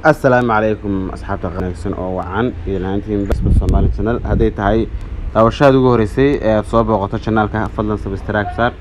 السلام عليكم أصحاب تقنيسن أو وعن إلانتين بس بالصومالي channel هذه تهاي أو شاهد جوهرسي صوب وقطع channel كه فضلا سبسكرايب صار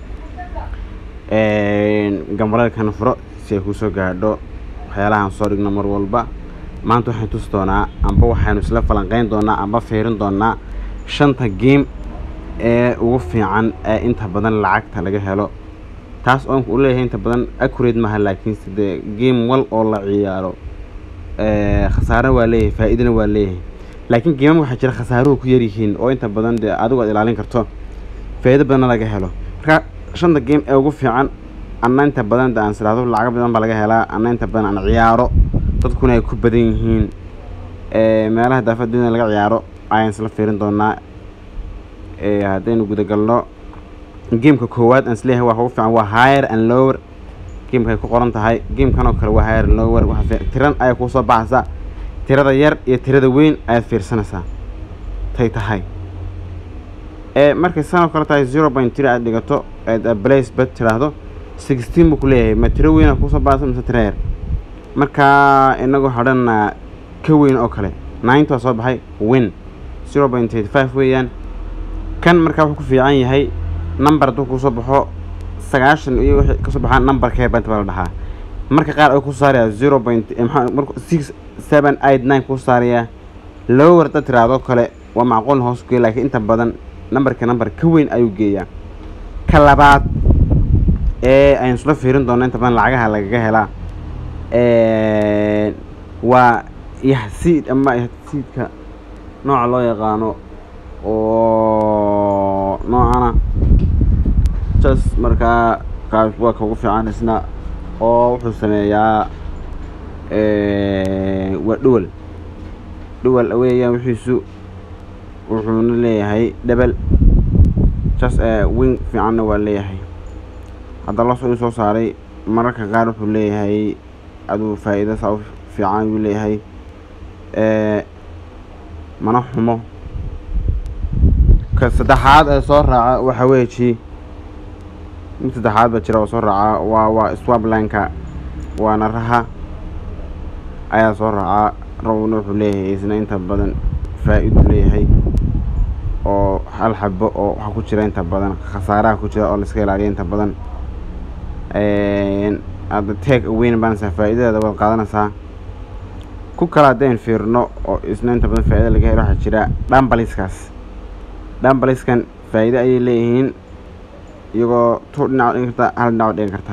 جمرة كان فرق سيكوسو قاعدو حيالها صار نمر والبا ما أنتو حنتوستونا أم بو حنوسلا فلانقين دونا أم بفيرن دونا شنطة جيم وفي عن أنت بدن العقد هلقى هلو تاس أنك قولي أنت بدن أكوريد مهلا لكن سد جيم وال الله عيارو خسارة ولا فائدة ولا لكن جيم واحد جرى خساره كيريهين أو أنت بدن ده عدو قد العلين كرتون فائدة بدن لقى هلو شنطة جيم وفي عن أن أنت بدن ده أنسر هذا العقد بدن بلقى هلا أن أنت بدن عن عيارو تكون أي كوب بدينهين ما له دافع الدنيا لقى عيارو عين سلف فيرن دونا هذين وجود قالوا جيم كواد أنسليه هو في عن higher and lower جيم كقرنت هاي جيم كانوا كلوا higher and lower وحفي تران أي قصة بعضها ترى ير يترى وين أي في سنة تاي مركز سنة كانت هاي 0.3 أديكتو بلايس بت ترى هذا 16 بكليه ما ترى وين قصة بعضها مثل ترى مركا إنه حدنا كوين أكله 9 تصاب هاي وين 0.85 وين كان مركا وحكو في عين هاي نمبر دو كوصبحو سغاشن iyo wixii ka soo baxaan numberka baan tabal dhaha marka qaar ay ku saaraya 0.789 ku saaraya lower ta tiraado kale waa macquul hoos ku laakiin inta badan number ka weyn ayuu geeyaa ka labaad ay soo fiirin doonaa inta badan lacagaha laga helaa waa yahsiid ama yahsiidka nooc loo yaqaano oo noocana just marka qaab waa ka ugu fiican isna oo wuxuu sameeyaa waa dual weeyaan wuxuuna leeyahay double just wing fiican waa leeyahay hadda la soo saaray mararka qaar wuxuu leeyahay aduu faa'iido fiican uu leeyahay mana xumo ka saddexaad ee soo raaca waxa weeyi inta saddexaad ba jira oo soo raaca waa swap line-ka waana raha ayaa soo raaca rawna wuxuu leeyahay isna inta badan faa'iido leeyahay oo hal xabo oo waxa ku jira inta badan khasaaraha ku jira oo la iska ilaaliyo inta badan ada take away baan faa'iidada wada qaadanaysaa ku kala deen fiirno oo isna inta badan faa'iido laga helo waxa jira dumbbellskan faa'iido ay leeyihiin iyagoo to dhinac dhigin kartaa hal dhinac dhigin kartaa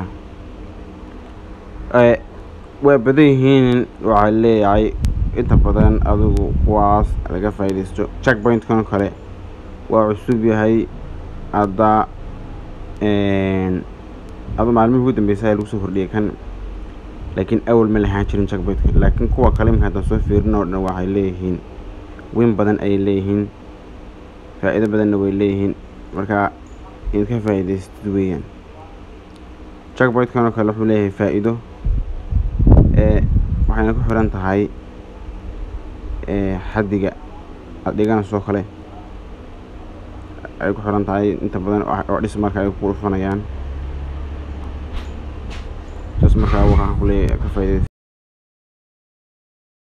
way badan yihiin waxa leeyahay inta badan adigu kuwaas laga faa'iideysto checkpoint kan kale waa cusub yahay hadda maalmihii ugu dambeysay lagu soo kordhiyay kan laakiin awal ma lahaan jirin checkpoint laakiin kuwa kale marka soo fiirino dhan waxay leeyihiin weyn badan ay leeyihiin faa'iido badanna way leeyihiin marka in ka faa'iideysto weeyaan checkpoint kan kale wuxuu leeyahay faa'iido waxayna ku xiran tahay xadiga adigana soo kale ay ku xiran tahay inta badan oo dhis marka ay ku dhufanayaan marka waxa ku leeyahay ka faa'iideysto